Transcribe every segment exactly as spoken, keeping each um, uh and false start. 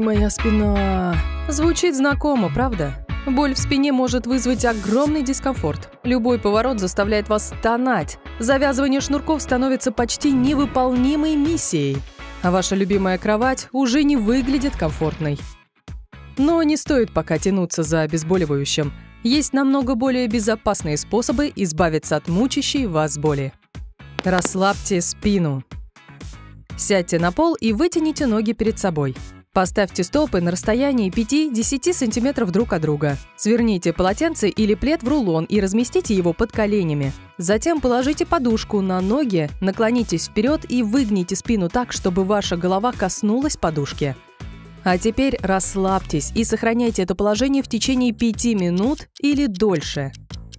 моя спина. Звучит знакомо, правда? Боль в спине может вызвать огромный дискомфорт. Любой поворот заставляет вас стонать. Завязывание шнурков становится почти невыполнимой миссией. А ваша любимая кровать уже не выглядит комфортной. Но не стоит пока тянуться за обезболивающим. Есть намного более безопасные способы избавиться от мучащей вас боли. Расслабьте спину. Сядьте на пол и вытяните ноги перед собой. Поставьте стопы на расстоянии пяти-десяти сантиметров друг от друга. Сверните полотенце или плед в рулон и разместите его под коленями. Затем положите подушку на ноги, наклонитесь вперед и выгните спину так, чтобы ваша голова коснулась подушки. А теперь расслабьтесь и сохраняйте это положение в течение пяти минут или дольше.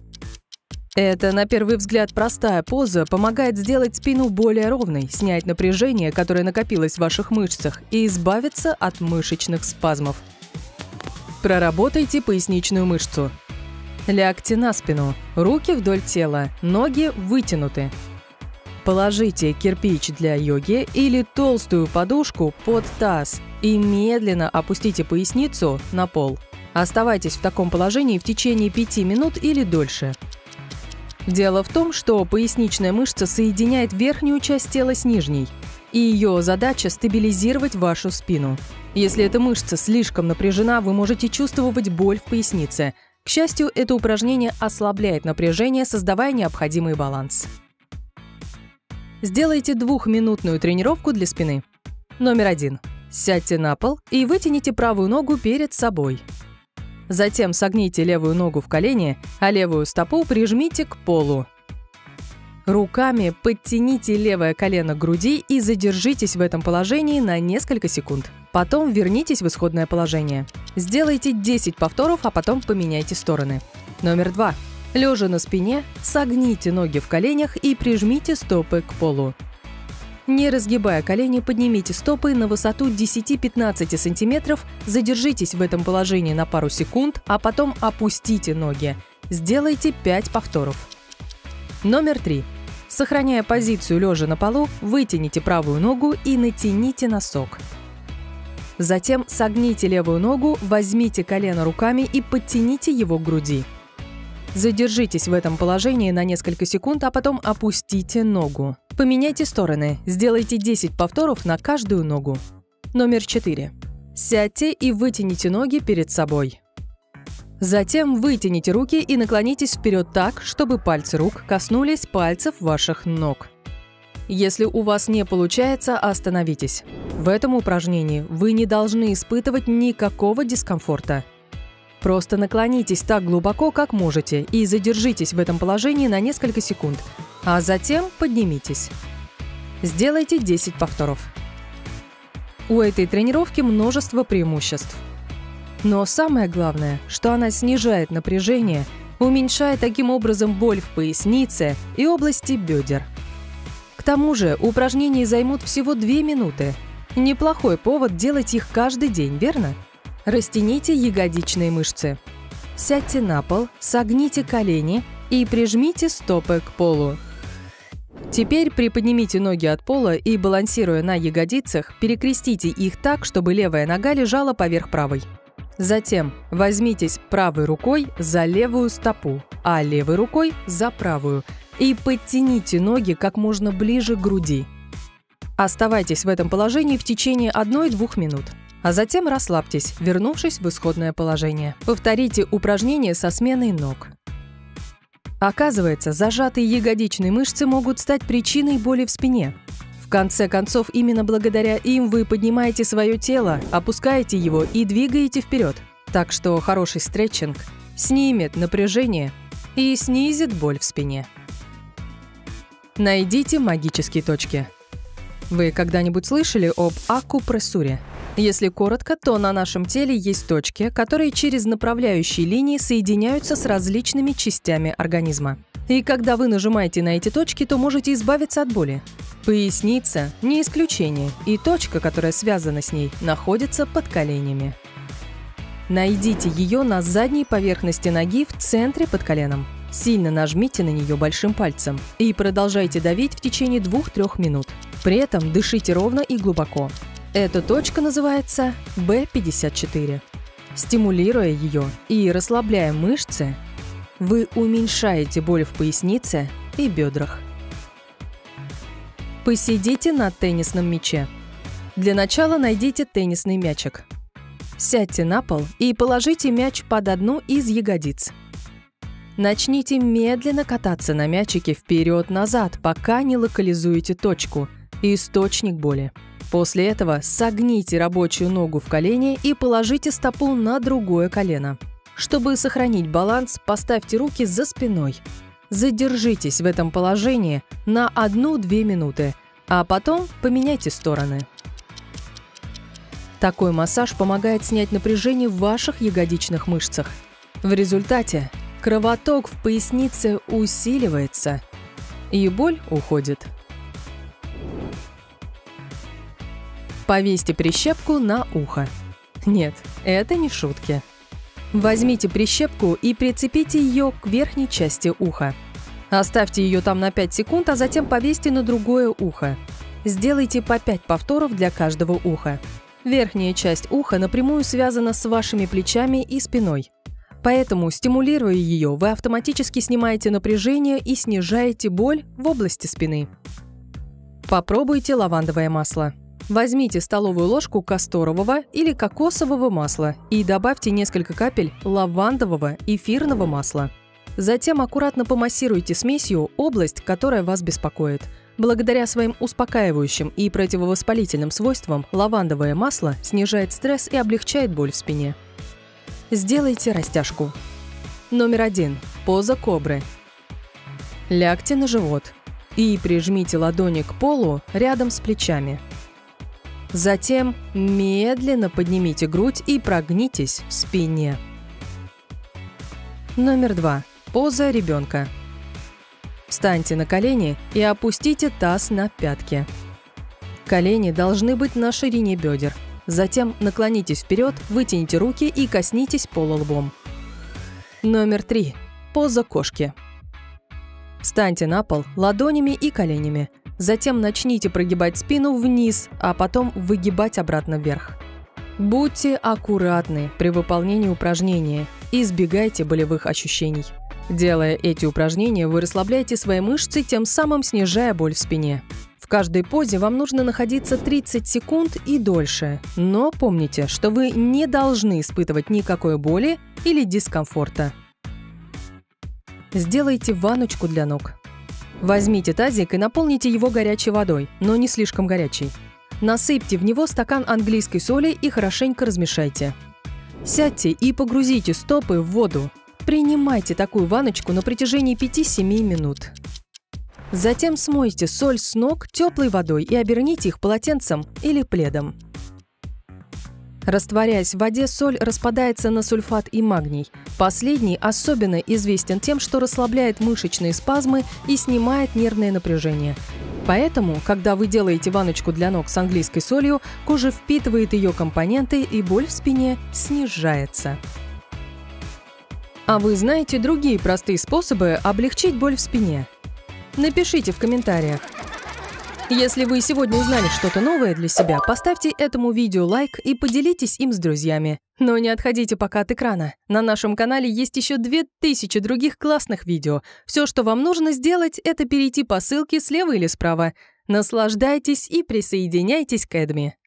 Эта, на первый взгляд, простая поза помогает сделать спину более ровной, снять напряжение, которое накопилось в ваших мышцах, и избавиться от мышечных спазмов. Проработайте поясничную мышцу. Лягте на спину, руки вдоль тела, ноги вытянуты. Положите кирпич для йоги или толстую подушку под таз и медленно опустите поясницу на пол. Оставайтесь в таком положении в течение пяти минут или дольше. Дело в том, что поясничная мышца соединяет верхнюю часть тела с нижней, и ее задача – стабилизировать вашу спину. Если эта мышца слишком напряжена, вы можете чувствовать боль в пояснице. К счастью, это упражнение ослабляет напряжение, создавая необходимый баланс. Сделайте двухминутную тренировку для спины. Номер один. Сядьте на пол и вытяните правую ногу перед собой. Затем согните левую ногу в колени, а левую стопу прижмите к полу. Руками подтяните левое колено к груди и задержитесь в этом положении на несколько секунд. Потом вернитесь в исходное положение. Сделайте десять повторов, а потом поменяйте стороны. Номер два. Лежа на спине, согните ноги в коленях и прижмите стопы к полу. Не разгибая колени, поднимите стопы на высоту десяти-пятнадцати сантиметров, задержитесь в этом положении на пару секунд, а потом опустите ноги. Сделайте пять повторов. Номер три. Сохраняя позицию лежа на полу, вытяните правую ногу и натяните носок. Затем согните левую ногу, возьмите колено руками и подтяните его к груди. Задержитесь в этом положении на несколько секунд, а потом опустите ногу. Поменяйте стороны. Сделайте десять повторов на каждую ногу. Номер четыре. Сядьте и вытяните ноги перед собой. Затем вытяните руки и наклонитесь вперед так, чтобы пальцы рук коснулись пальцев ваших ног. Если у вас не получается, остановитесь. В этом упражнении вы не должны испытывать никакого дискомфорта. Просто наклонитесь так глубоко, как можете, и задержитесь в этом положении на несколько секунд, а затем поднимитесь. Сделайте десять повторов. У этой тренировки множество преимуществ. Но самое главное, что она снижает напряжение, уменьшая таким образом боль в пояснице и области бедер. К тому же упражнения займут всего две минуты. Неплохой повод делать их каждый день, верно? Растяните ягодичные мышцы. Сядьте на пол, согните колени и прижмите стопы к полу. Теперь приподнимите ноги от пола и, балансируя на ягодицах, перекрестите их так, чтобы левая нога лежала поверх правой. Затем возьмитесь правой рукой за левую стопу, а левой рукой за правую, и подтяните ноги как можно ближе к груди. Оставайтесь в этом положении в течение одной-двух минут. А затем расслабьтесь, вернувшись в исходное положение. Повторите упражнение со сменой ног. Оказывается, зажатые ягодичные мышцы могут стать причиной боли в спине. В конце концов, именно благодаря им вы поднимаете свое тело, опускаете его и двигаете вперед. Так что хороший стретчинг снимет напряжение и снизит боль в спине. Найдите магические точки. Вы когда-нибудь слышали об акупрессуре? Если коротко, то на нашем теле есть точки, которые через направляющие линии соединяются с различными частями организма. И когда вы нажимаете на эти точки, то можете избавиться от боли. Поясница – не исключение, и точка, которая связана с ней, находится под коленями. Найдите ее на задней поверхности ноги в центре под коленом. Сильно нажмите на нее большим пальцем и продолжайте давить в течение двух-трёх минут. При этом дышите ровно и глубоко. Эта точка называется бэ пятьдесят четыре. Стимулируя ее и расслабляя мышцы, вы уменьшаете боль в пояснице и бедрах. Посидите на теннисном мяче. Для начала найдите теннисный мячик. Сядьте на пол и положите мяч под одну из ягодиц. Начните медленно кататься на мячике вперед-назад, пока не локализуете точку – источник боли. После этого согните рабочую ногу в колене и положите стопу на другое колено. Чтобы сохранить баланс, поставьте руки за спиной. Задержитесь в этом положении на одну-две минуты, а потом поменяйте стороны. Такой массаж помогает снять напряжение в ваших ягодичных мышцах. В результате кровоток в пояснице усиливается, и боль уходит. Повесьте прищепку на ухо. Нет, это не шутки. Возьмите прищепку и прицепите ее к верхней части уха. Оставьте ее там на пять секунд, а затем повесьте на другое ухо. Сделайте по пять повторов для каждого уха. Верхняя часть уха напрямую связана с вашими плечами и спиной. Поэтому, стимулируя ее, вы автоматически снимаете напряжение и снижаете боль в области спины. Попробуйте лавандовое масло. Возьмите столовую ложку касторового или кокосового масла и добавьте несколько капель лавандового эфирного масла. Затем аккуратно помассируйте смесью область, которая вас беспокоит. Благодаря своим успокаивающим и противовоспалительным свойствам лавандовое масло снижает стресс и облегчает боль в спине. Сделайте растяжку. Номер один. Поза кобры. Лягте на живот и прижмите ладони к полу рядом с плечами. Затем медленно поднимите грудь и прогнитесь в спине. Номер два. Поза ребенка. Встаньте на колени и опустите таз на пятки. Колени должны быть на ширине бедер. Затем наклонитесь вперед, вытяните руки и коснитесь пола лбом. Номер три. Поза кошки. Встаньте на пол ладонями и коленями. Затем начните прогибать спину вниз, а потом выгибать обратно вверх. Будьте аккуратны при выполнении упражнения и избегайте болевых ощущений. Делая эти упражнения, вы расслабляете свои мышцы, тем самым снижая боль в спине. В каждой позе вам нужно находиться тридцать секунд и дольше, но помните, что вы не должны испытывать никакой боли или дискомфорта. Сделайте ванночку для ног. Возьмите тазик и наполните его горячей водой, но не слишком горячей. Насыпьте в него стакан английской соли и хорошенько размешайте. Сядьте и погрузите стопы в воду. Принимайте такую ванночку на протяжении пяти-семи минут. Затем смойте соль с ног теплой водой и оберните их полотенцем или пледом. Растворяясь в воде, соль распадается на сульфат и магний. Последний особенно известен тем, что расслабляет мышечные спазмы и снимает нервное напряжение. Поэтому, когда вы делаете ванночку для ног с английской солью, кожа впитывает ее компоненты и боль в спине снижается. А вы знаете другие простые способы облегчить боль в спине? Напишите в комментариях. Если вы сегодня узнали что-то новое для себя, поставьте этому видео лайк и поделитесь им с друзьями. Но не отходите пока от экрана. На нашем канале есть еще две тысячи других классных видео. Все, что вам нужно сделать, это перейти по ссылке слева или справа. Наслаждайтесь и присоединяйтесь к Эдми.